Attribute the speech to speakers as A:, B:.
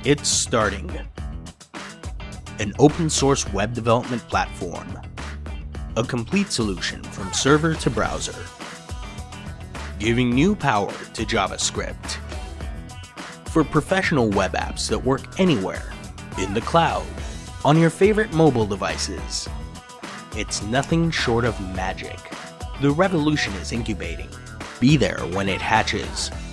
A: It's starting. An open source web development platform. A complete solution from server to browser. Giving new power to JavaScript. For professional web apps that work anywhere, in the cloud, on your favorite mobile devices. It's nothing short of magic. The revolution is incubating. Be there when it hatches.